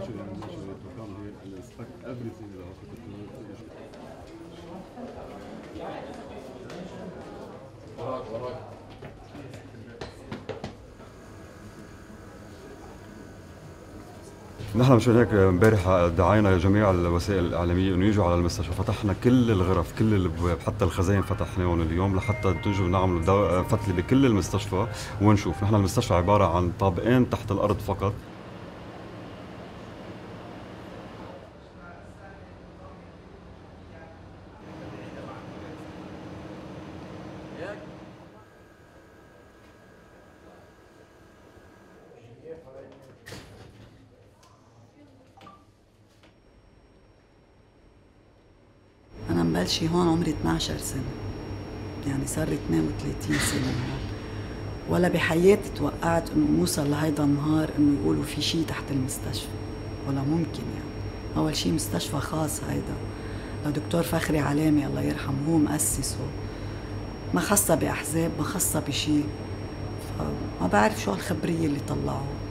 نحن مشان هيك امبارح دعينا جميع الوسائل الإعلامية إنه يجوا على المستشفى، فتحنا كل الغرف كل الأبواب حتى الخزاين فتحناهم اليوم لحتى تجوا نعملوا فتلة بكل المستشفى ونشوف. نحن المستشفى عبارة عن طابقين تحت الأرض فقط. أنا مبلشة هون عمري 12 سنة، يعني صار لي 32 سنة هون، ولا بحياتي توقعت إنه نوصل لهيدا النهار إنه يقولوا في شي تحت المستشفى، ولا ممكن يعني. أول شي مستشفى خاص هيدا لدكتور فخري علامة الله يرحمه، هو مؤسسه، ما خصها بأحزاب ما خصها بشي، فما بعرف شو هالخبرية اللي طلعوه.